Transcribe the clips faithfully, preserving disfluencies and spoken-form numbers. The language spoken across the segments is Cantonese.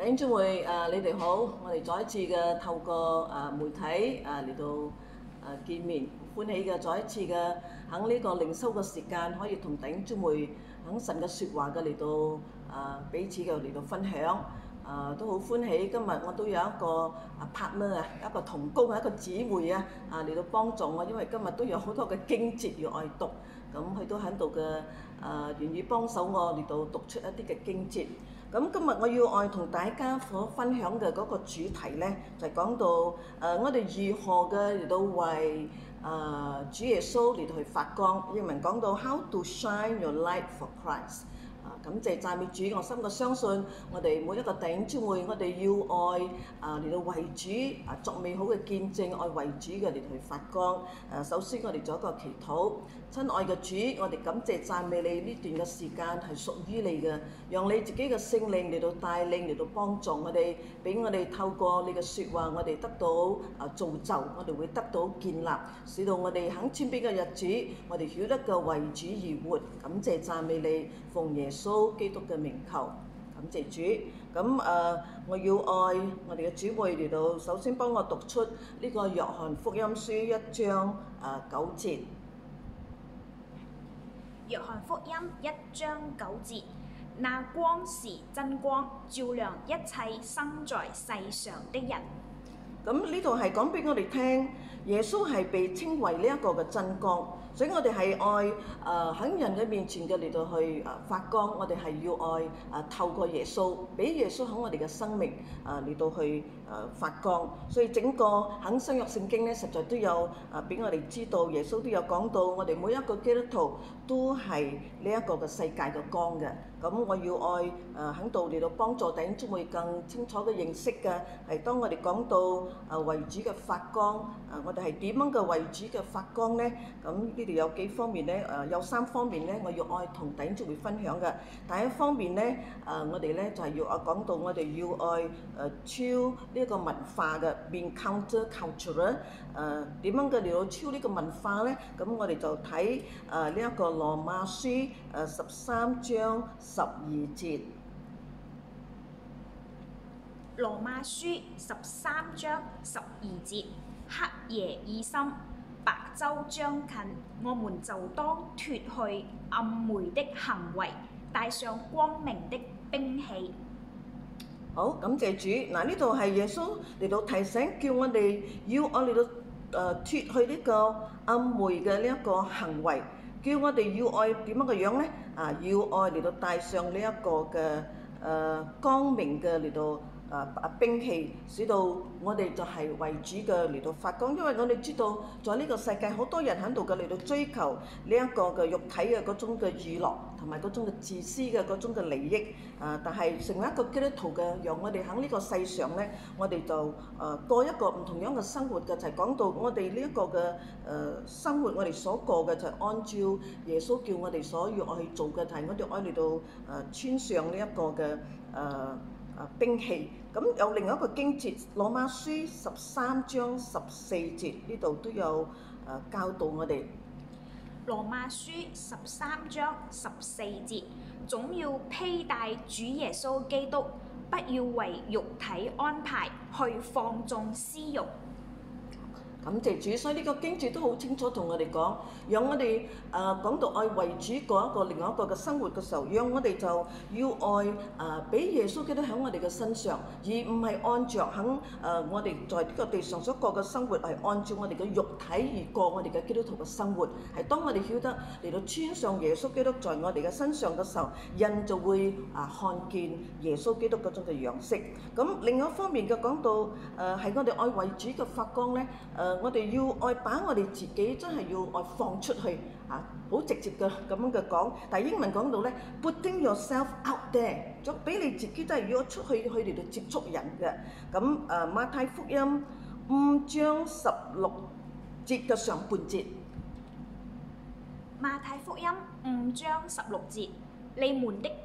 弟兄姊妹誒，你哋好！我哋再一次嘅透過誒媒體誒嚟到誒見面，歡喜嘅再一次嘅喺呢個靈修嘅時間，可以同弟兄姊妹喺神嘅説話嘅嚟到誒彼此嘅嚟到分享。誒都好歡喜，今日我都有一個啊 partner 啊，一個同工啊，一個姊妹啊啊嚟到幫助我，因為今日都有好多嘅經節要愛讀，咁佢都喺度嘅誒願意幫手我嚟到讀出一啲嘅經節。咁今日我要愛同大家所分享嘅嗰個主題呢，就係、是、講到誒、呃、我哋如何嘅嚟到為誒、呃、主耶穌嚟到去發光。英文講到 How to shine your light for Christ。啊，感謝讚美主，我深嘅相信我哋每一個弟兄姊妹，我哋要愛啊嚟到為主啊作美好嘅見證，愛為主嘅嚟到去發光。誒、啊，首先我哋做一個祈禱，親愛嘅主，我哋感謝讚美你，呢段嘅時間係屬於你嘅，讓你自己嘅聖靈嚟到帶領，嚟到幫助我哋，俾我哋透過你嘅説話，我哋得到啊造就，我哋會得到建立，使到我哋喺前邊嘅日子，我哋曉得嘅為主而活。感謝讚美你，奉耶穌基督嘅名求，感謝主。咁誒、呃，我要愛我哋嘅姊妹嚟到，首先幫我讀出呢個約翰福音書一章誒、呃、九節。 約翰福音一章九節，那光是真光，照亮一切生在世上的人。 咁呢度係講俾我哋聽，耶穌係被稱為呢一個嘅真光，所以我哋係愛誒喺人嘅面前嘅嚟到去誒發光，我哋係要愛誒透過耶穌，俾耶穌喺我哋嘅生命誒嚟到去誒發光。所以整個喺新約聖經咧，實在都有誒俾我哋知道，耶穌都有講到，我哋每一個基督徒都係呢一個嘅世界嘅光嘅。咁我要愛誒喺度嚟到幫助弟兄姊妹更清楚嘅認識嘅，係當我哋講到誒為主嘅發光，誒我哋係點樣嘅為主嘅發光呢？咁呢度有幾方面呢？誒有三方面呢，我要愛同弟兄姊妹分享嘅。第一方面呢，誒我哋呢就係要啊講到我哋要愛誒超呢一個文化嘅，變 counterculture 誒點樣嘅嚟到超呢個文化呢？咁我哋就睇誒呢一個羅馬書誒十三章十二節。 羅馬書十三章十二節，黑夜已深，白晝將近，我們就當脫去暗昧的行為，帶上光明的兵器。 好，感謝主。嗱，呢度係耶穌嚟到提醒，叫我哋要我嚟到誒脫去呢個暗昧嘅呢一個行為，叫我哋要愛點樣嘅樣咧？啊，要愛嚟到帶上呢一個嘅誒、呃、光明嘅嚟到。啊啊兵器，使到我哋就係為主嘅嚟到發光，因為我哋知道在呢個世界好多人喺度嘅嚟到追求呢一個嘅肉體嘅嗰種嘅娛樂，同埋嗰種嘅自私嘅嗰種嘅利益。啊，但係成為一個基督徒嘅，讓我哋喺呢個世上咧，我哋就誒、呃、過一個唔同樣嘅生活嘅，就係、是、講到我哋呢一個嘅誒、呃、生活，我哋所過嘅就係按照耶穌叫我哋所要去做嘅，就係、是、我哋愛嚟到誒、呃、穿上呢一個嘅誒。呃啊兵器，咁有另外一個經節，羅馬書十三章十四節呢度都有誒、呃、教導我哋。 羅馬書十三章十四節，總要披戴主耶穌基督，不要為肉體安排去放縱私慾。 感謝主，所以呢個經節都好清楚同我哋講，讓我哋誒講到愛為主過一個另外一個嘅生活嘅時候，讓我哋就要愛誒俾耶穌基督喺我哋嘅身上，而唔係按着喺誒我哋在呢個地上所過嘅生活係按照我哋嘅肉體而過我哋嘅基督徒嘅生活。係當我哋曉得嚟到穿上耶穌基督在我哋嘅身上嘅時候，人就會啊看見耶穌基督嗰種嘅樣式。咁另外一方面嘅講到誒係我哋愛為主嘅發光咧誒。我哋要愛把我哋自己真係要愛放出去啊！好直接嘅咁樣嘅講，但係英文講到咧 ，putting yourself out there，就俾你自己都係要出去去嚟到接觸人嘅。咁誒馬太福音五章十六節嘅上半節。 馬太福音五章十六節，你們的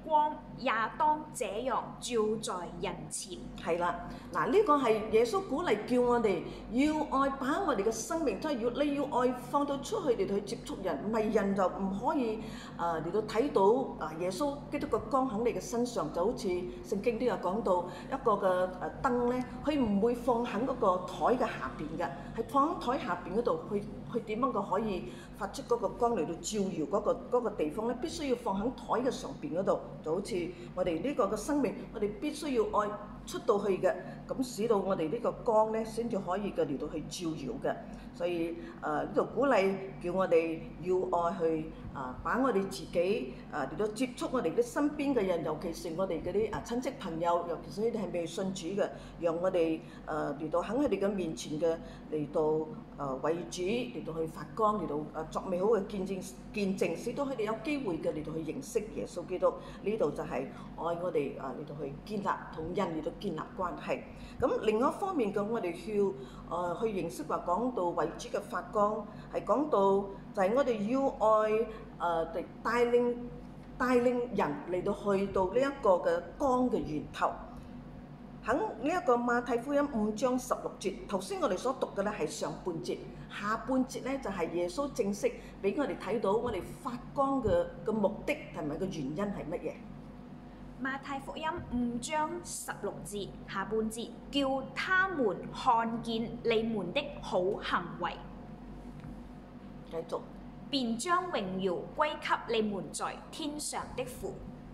光也當這樣照在人前。 係啦，嗱呢個係耶穌鼓勵叫我哋要愛，把我哋嘅生命真係要你要愛放到出去嚟去接觸人，唔係人就唔可以啊嚟到睇到啊耶穌基督嘅光喺你嘅身上，就好似聖經都有講到一個嘅誒燈咧，佢唔會放喺嗰個台嘅下邊嘅，係放喺台下邊嗰度去去點樣個可以發出嗰個光嚟到照耀嗰、嗰個嗰個地方咧，必須要放喺台嘅上邊嗰度，就好似我哋呢個嘅生命，我哋必須要愛出到去嘅，咁使到我哋呢個光咧先至可以嘅嚟到去照耀嘅。所以誒呢度鼓勵叫我哋要愛去啊，把我哋自己啊嚟到接觸我哋啲身邊嘅人，尤其是我哋嗰啲啊親戚朋友，尤其是呢啲係未信主嘅，讓我哋誒嚟到喺佢哋嘅面前嘅嚟到誒、呃、為主嚟到去發光，嚟到誒作美好嘅見證見證，使到佢哋有機會嘅嚟到去認識耶穌基督。呢度就係愛我哋啊嚟到去建立同人嚟到建立關係。咁另外一方面嘅，我哋要誒、呃、去認識話講到為主嘅發光，係講到就係我哋要愛誒、呃、帶領帶領人嚟到去到呢一個嘅光嘅源頭。喺呢一個馬太福音五章十六節，頭先我哋所讀嘅咧係上半節，下半節咧就係耶穌正式俾我哋睇到我哋發光嘅嘅目的同埋個原因係乜嘢。 馬太福音五章十六節下半節，叫他們看見你們的好行為， 繼續， 便將榮耀歸給你們在天上的父。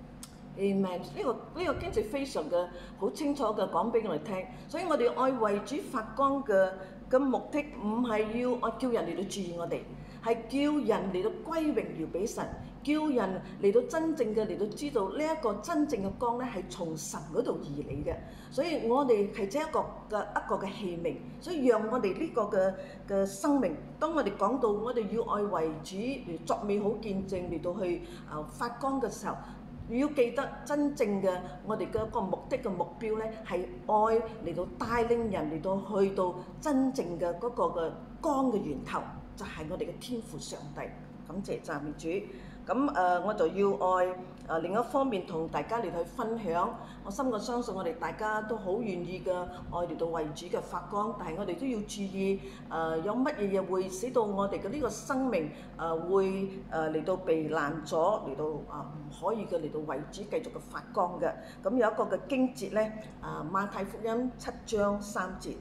Amen。呢個呢個經節非常嘅好清楚嘅講俾我哋聽，所以我哋愛為主發光嘅嘅目的唔係要愛叫人嚟到注意我哋，係叫人嚟到歸榮耀俾神，叫人嚟到真正嘅嚟到知道呢一個真正嘅光咧係從神嗰度而嚟嘅，所以我哋係這一個嘅一個嘅器皿，所以讓我哋呢個嘅嘅生命，當我哋講到我哋要愛為主嚟作美好見證嚟到去啊發光嘅時候，要記得真正嘅我哋嘅一個目的嘅目標咧，係愛嚟到帶領人嚟到去到真正嘅嗰個嘅光嘅源頭，就係、是、我哋嘅天父上帝。感謝讚美主。咁誒、呃，我就要愛誒、呃、另一方面同大家嚟去分享。我深我相信我哋大家都好願意嘅愛嚟到為主嘅發光，但係我哋都要注意誒、呃、有乜嘢嘢會使到我哋嘅呢個生命誒、呃、會誒嚟、呃、到被攔阻，嚟到啊唔、呃、可以嘅嚟到為主繼續嘅發光嘅。咁有一個嘅經節咧，啊、呃、馬太福音七章三節。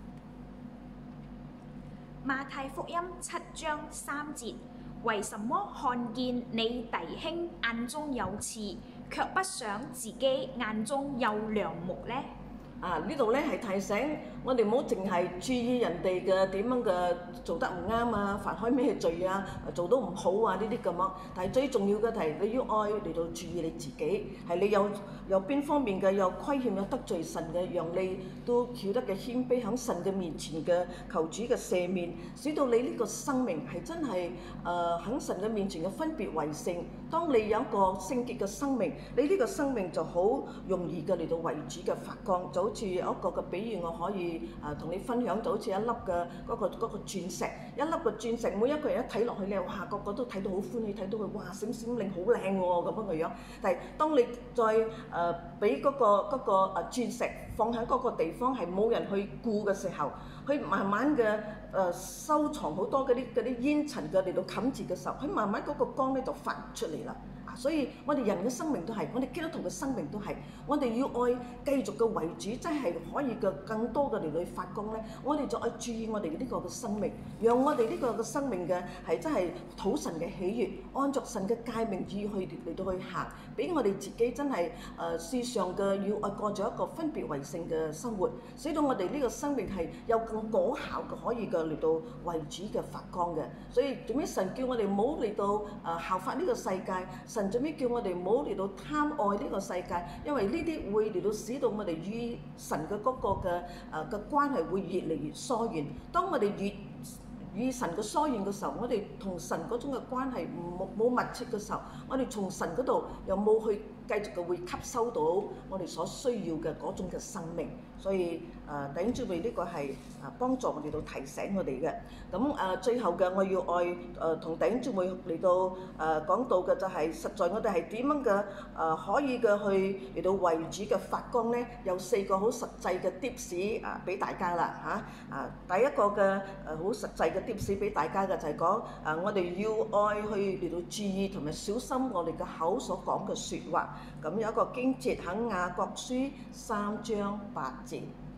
馬太福音七章三節。為什麼看見你弟兄眼中有刺，卻不想自己眼中有梁木呢？ 啊！呢度咧係提醒我哋唔好淨係注意人哋嘅點樣嘅做得唔啱啊，犯開咩罪啊，做得唔好啊呢啲咁樣。但係最重要嘅係你要愛嚟到注意你自己，係你有有邊方面嘅有虧欠有得罪神嘅，讓你都曉得嘅謙卑喺神嘅面前嘅求主嘅赦免，使到你呢個生命係真係誒喺神嘅面前嘅分別為聖。當你有一個聖潔嘅生命，你呢個生命就好容易嘅嚟到為主嘅發光。就好似有一個嘅比喻，我可以誒同、呃、你分享，就好似一粒嘅嗰個嗰、嗰個鑽石，一粒嘅鑽石，每一個人一睇落去咧，哇個個都睇到好歡喜，睇到佢哇閃閃亮好靚喎咁樣嘅樣。但係當你再誒俾嗰個嗰、嗰個誒鑽石放喺嗰個地方係冇人去顧嘅時候，佢慢慢嘅誒、呃、收藏好多嗰啲嗰啲煙塵嘅嚟到冚住嘅時候，佢慢慢嗰個光咧就發唔出嚟啦。所以我哋人嘅生命都係，我哋基督徒嘅生命都係，我哋要愛繼續嘅為主，真係可以嘅更多嘅嚟去發光咧。我哋就愛注意我哋呢個嘅生命，讓我哋呢個嘅生命嘅係真係討神嘅喜悅，按着神嘅誡命旨意去嚟到去行，俾我哋自己真係誒世上嘅要愛過咗一個分別為聖嘅生活，使到我哋呢個生命係有更果效嘅，可以嘅嚟到為主嘅發光嘅。所以做咩神叫我哋唔好嚟到誒效法呢個世界？神最尾叫我哋唔好嚟到貪愛呢個世界，因為呢啲會嚟到使到我哋與神嘅嗰個嘅誒嘅關係會越嚟越疏遠。當我哋越與神嘅疏遠嘅時候，我哋同神嗰種嘅關係冇冇密切嘅時候，我哋從神嗰度又冇去繼續嘅會吸收到我哋所需要嘅嗰種嘅生命。所以誒弟兄姊妹呢個係誒幫助我哋到提醒我哋嘅。咁誒最後嘅我要愛誒同弟兄姊妹嚟到誒講到嘅就係實在我哋係點樣嘅誒可以嘅去嚟到為主嘅發光咧？有四個好實際嘅 tips 啊俾大家啦嚇啊！第一個嘅誒好實際嘅 tips 俾大家嘅就係講誒我哋要愛去嚟到注意同埋小心我哋嘅口所講嘅説話。咁有一個經節喺雅各書三章八節。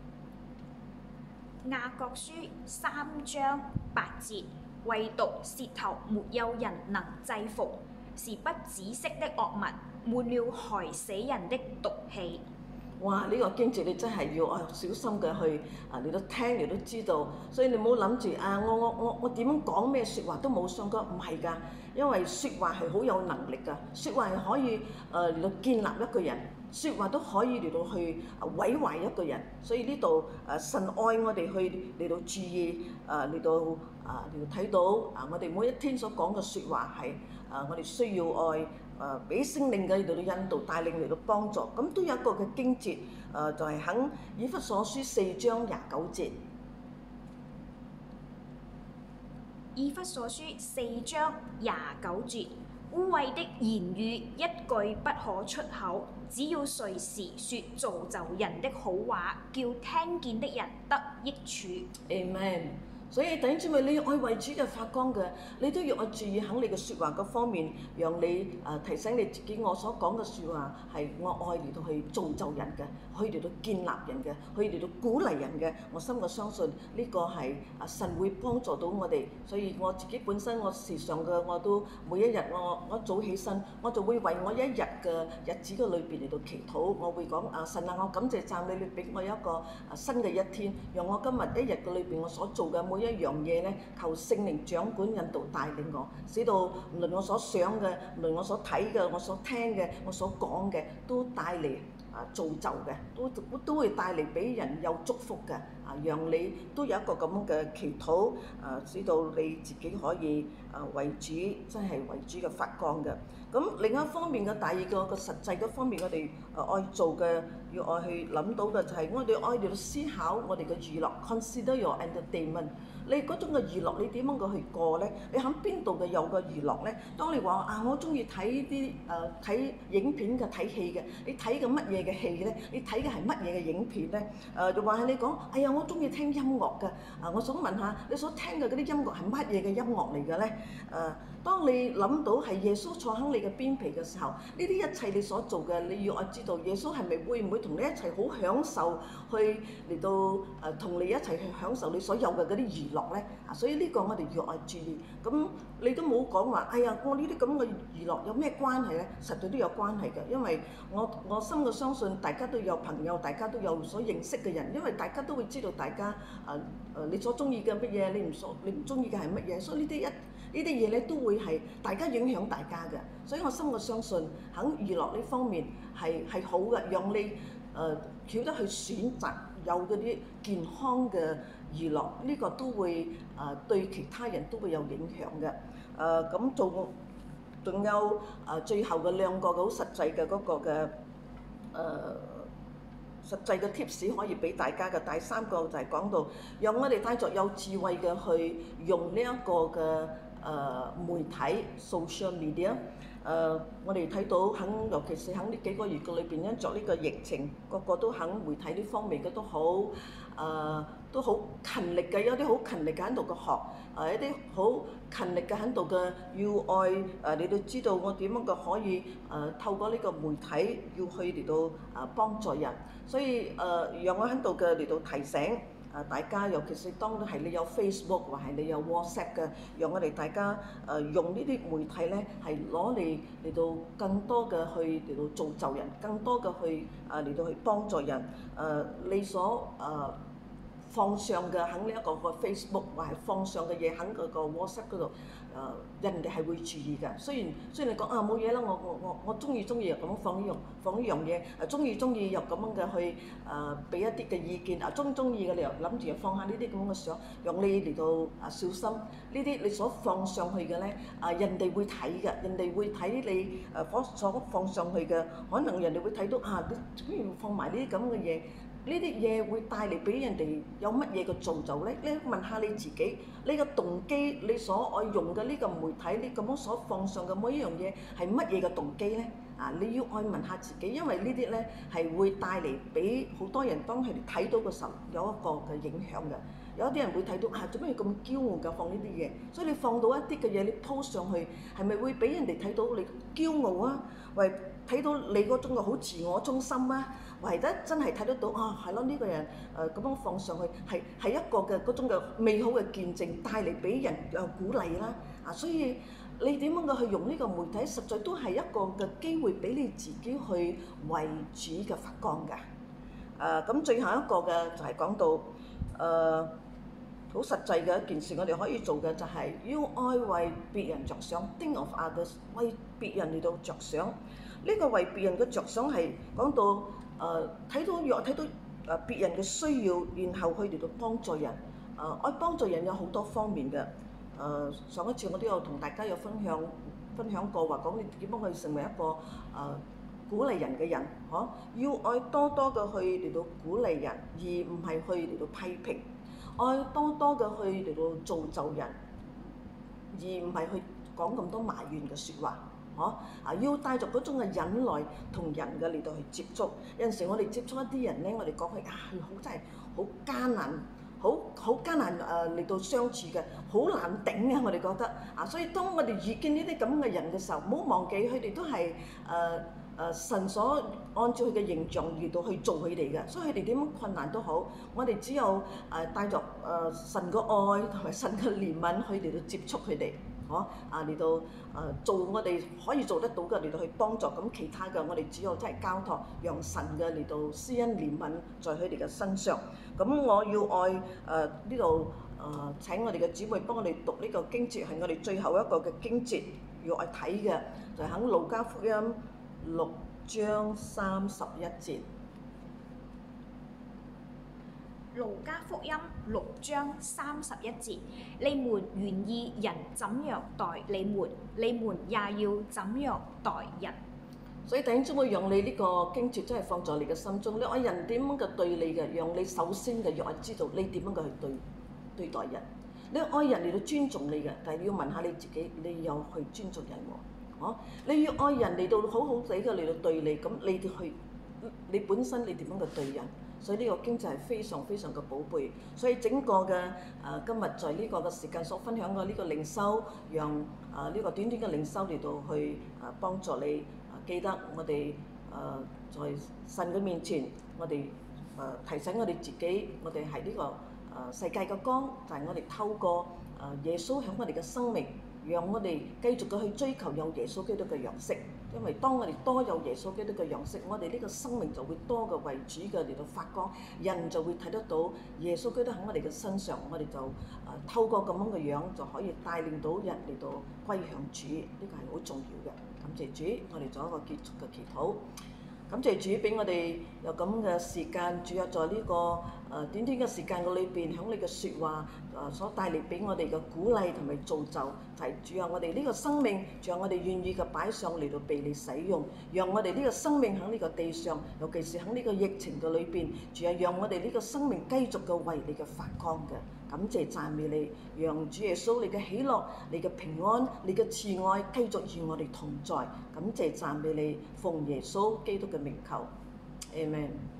雅各書三章八節，唯獨舌頭沒有人能制服，是不止息的惡物，滿了害死人的毒氣。 哇！呢、這個經節你真係要啊小心嘅去啊，你都聽你都知道，所以你唔好諗住啊，我我我我點樣講咩説話都冇相干，唔係㗎，因為説話係好有能力㗎，説話係可以誒嚟到建立一個人，説話都可以嚟到去毀壞一個人，所以呢度誒神愛我哋去嚟到注意誒嚟到啊嚟到睇到啊我哋每一天所講嘅説話係啊我哋需要愛。誒俾聖靈嘅嚟到引導帶領嚟到幫助，咁都有一個嘅經節，誒、呃、就係喺以弗所書四章廿九節。 以弗所書四章廿九節，污穢的言語一句不可出口，只要隨時説造就人的好話，叫聽見的人得益處。 Amen。所以弟兄姊妹，你要愛為主嘅發光嘅，你都要愛注意喺你嘅説話嗰方面，讓你誒、呃、提醒你自己，我所講嘅説話係我愛嚟到去造就人嘅，可以嚟到建立人嘅，可以嚟到鼓勵人嘅。我深嘅相信呢個係啊神會幫助到我哋。所以我自己本身我時常嘅我都每一日我我早起身，我就會為我一日嘅日子嘅裏邊嚟到祈禱。我會講啊神啊，我感謝讚美你俾我一個啊新嘅一天，讓我今日一日嘅裏邊我所做嘅每一樣嘢咧，求聖靈掌管引導帶領我，使到無論我所想嘅，無論我所睇嘅，我所聽嘅，我所講嘅，都帶嚟啊造就嘅，都都會帶嚟俾人有祝福嘅，啊讓你都有一個咁樣嘅祈禱，啊使到你自己可以啊為主真係為主嘅發光嘅。咁另一方面嘅第二個個實際嗰方面，我哋誒愛做嘅，要愛去諗到嘅就係我哋愛嚟到思考我哋嘅娛樂 ，consider your entertainment。你嗰種嘅娛樂，你點樣嘅去過咧？你喺邊度嘅有個娛樂咧？當你話啊，我中意睇啲誒睇影片嘅睇戲嘅，你睇嘅乜嘢嘅戲咧？你睇嘅係乜嘢嘅影片咧？誒就話係你講，哎呀，我中意聽音樂嘅。啊，我想問下，你所聽嘅嗰啲音樂係乜嘢嘅音樂嚟嘅咧？誒、啊，當你諗到係耶穌坐喺你嘅邊皮嘅時候，呢啲一切你所做嘅，你要我知道耶穌係咪會唔會同你一齊好享受去嚟到誒同、呃、你一齊去享受你所有嘅嗰啲娛樂咧？啊，所以呢個我哋要愛注意。咁你都冇講話，哎呀，我呢啲咁嘅娛樂有咩關係咧？實在都有關係嘅，因為我我深嘅相信大家都有朋友，大家都有所認識嘅人，因為大家都會知道大家誒誒、呃呃、你所中意嘅乜嘢，你唔所你唔中意嘅係乜嘢，所以呢啲一呢啲嘢咧都會係大家影響大家嘅。所以我深嘅相信喺娛樂呢方面係係好嘅，讓你誒曉得去選擇有嗰啲健康嘅娛樂，呢、這個都會誒、呃、對其他人都會有影響嘅。誒咁仲仲有誒、呃、最後嘅兩個好實際嘅嗰個嘅誒、呃、實際嘅 tips 可以俾大家嘅。第三個就係講到，讓我哋帶着有智慧嘅去用呢一個嘅誒、呃、媒體 social media。誒、呃，我哋睇到喺尤其是喺呢幾個月嘅裏邊，因着呢個疫情，個個都喺媒體呢方面嘅都好誒、呃，都好勤力嘅，有啲好勤力嘅喺度嘅學，誒、呃、一啲好勤力嘅喺度嘅要愛誒、呃，你都知道我點樣嘅可以誒、呃、透過呢個媒體要去嚟到誒幫助人，所以誒、呃、讓我喺度嘅嚟到提醒。誒大家，尤其是當係你有 Facebook 或係你有 WhatsApp 嘅，讓我哋大家誒、呃、用呢啲媒體咧，係攞嚟嚟到更多嘅去嚟到造就人，更多嘅去誒嚟、呃、到去幫助人。誒、呃、你所誒、呃、 放上嘅喺呢一個個 Facebook 或係放上嘅嘢喺嗰個 WhatsApp 嗰度，誒、呃、人哋係會注意嘅。雖然雖然你講啊冇嘢啦，我我我我中意中意又咁樣放呢樣放呢樣嘢，誒中意中意又咁樣嘅去誒俾、呃、一啲嘅意見，啊中中意嘅你又諗住又放下呢啲咁樣嘅相，讓你嚟到啊小心呢啲你所放上去嘅咧，啊人哋會睇嘅，人哋會睇你誒所放上去嘅，可能人哋會睇到啊你做咩要放埋呢啲咁嘅嘢？呢啲嘢會帶嚟俾人哋有乜嘢嘅造就咧？你問下你自己，你嘅動機，你所愛用嘅呢個媒體，你咁樣所放上嘅每一樣嘢係乜嘢嘅動機咧？啊，你要愛問下自己，因為呢啲咧係會帶嚟俾好多人當佢哋睇到嘅時候有一個嘅影響嘅。有啲人會睇到啊，做咩要咁驕傲㗎放呢啲嘢？所以你放到一啲嘅嘢，你 post 上去，係咪會俾人哋睇到你驕傲啊？為睇到你嗰種嘅好自我中心啊？為得真係睇得到啊，係咯，呢個人誒咁樣放上去係係一個嘅嗰種嘅美好嘅見證，帶嚟俾人誒鼓勵啦。啊，所以你點樣嘅去用呢個媒體，實在都係一個嘅機會俾你自己去為主嘅發光㗎。誒咁最後一個嘅就係講到誒好實際嘅一件事，我哋可以做嘅就係要愛為別人着想 ，think of others，為別人嚟到着想。呢個為別人嘅着想係講到。誒睇到若睇到誒別人嘅需要，然後去嚟到幫助人。誒愛幫助人有好多方面嘅。誒上一次我都有同大家有分享分享過，話講你點樣去成為一個誒鼓勵人嘅人，嗬？要愛多多嘅去嚟到鼓勵人，而唔係去嚟到批評。愛多多嘅去嚟到造就人，而唔係去講咁多埋怨嘅説話。嗬啊！要帶着嗰種嘅忍耐同人嘅嚟到去接觸。有陣時我哋接觸一啲人咧，我哋講佢啊，好真係好艱難，好好艱難誒嚟到相處嘅，好難頂啊！我哋覺得啊，所以當我哋遇見呢啲咁嘅人嘅時候，唔好忘記佢哋都係誒誒神所按照佢嘅形象嚟到去做佢哋嘅，所以佢哋點樣困難都好，我哋只有誒帶着誒神嘅愛同埋神嘅憐憫去嚟到接觸佢哋。嗬啊嚟到誒做我哋可以做得到嘅嚟到去幫助，咁其他嘅我哋只有真係交託，讓神嘅嚟到施恩憐憫在佢哋嘅身上。咁我要愛誒呢度誒請我哋嘅姊妹幫我哋讀呢個經節，係我哋最後一個嘅經節要愛睇嘅，就係喺路加福音六章三十一節。 路加福音六章三十一節，你們願意人怎樣待你們，你們也要怎樣待人。 所以弟兄姊妹，讓你呢個經節真係放在你嘅心中。你愛人點樣嘅對你嘅，讓你首先嘅要知道你點樣嘅去對對待人。你愛人嚟到尊重你嘅，但係你要問下你自己，你有去尊重人喎？哦，你要愛人嚟到好好地嘅嚟到對你，咁你哋去你本身你點樣嘅對人？所以呢個經濟係非常非常嘅寶貝，所以整個嘅誒、呃、今日在呢個嘅時間所分享嘅呢個靈修，讓誒呢、呃這個短短嘅靈修嚟到去誒、呃、幫助你誒、呃、記得我哋誒、呃、在神嘅面前，我哋誒、呃、提醒我哋自己，我哋係呢個誒、呃、世界嘅光，就係、是、我哋透過誒、呃、耶穌喺我哋嘅生命，讓我哋繼續嘅去追求有耶穌基督嘅樣式。因為當我哋多有耶穌基督嘅樣式，我哋呢個生命就會多嘅為主嘅嚟到發光，人就會睇得到耶穌基督喺我哋嘅身上，我哋就誒、呃、透過咁樣嘅樣就可以帶領到人嚟到歸向主，呢個係好重要嘅。感謝主，我哋做一個結束嘅祈禱。感謝主俾我哋有咁嘅時間，主啊，在呢、這個誒、呃、短短嘅時間嘅裏邊，響你嘅説話誒、呃、所帶嚟俾我哋嘅鼓勵同埋造就，就係主啊，我哋呢個生命，主啊，我哋願意嘅擺上嚟到被你使用，讓我哋呢個生命喺呢個地上，尤其是喺呢個疫情嘅裏邊，主啊，讓我哋呢個生命繼續嘅為你嘅發光嘅。感謝讚美你，讓主耶穌你嘅喜樂、你嘅平安、你嘅慈愛繼續與我哋同在。感謝讚美你，奉耶穌基督嘅名求，阿們。